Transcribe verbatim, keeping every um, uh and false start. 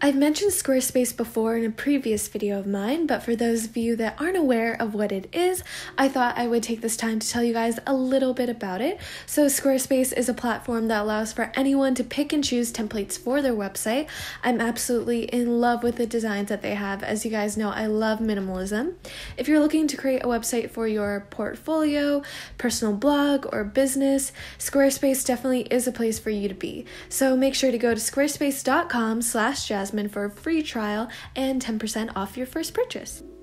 I've mentioned Squarespace before in a previous video of mine, but for those of you that aren't aware of what it is, I thought I would take this time to tell you guys a little bit about it. So Squarespace is a platform that allows for anyone to pick and choose templates for their website. I'm absolutely in love with the designs that they have. As you guys know, I love minimalism. If you're looking to create a website for your portfolio, personal blog, or business, Squarespace definitely is a place for you to be. So make sure to go to squarespace dot com slash Jasmine for a free trial and ten percent off your first purchase.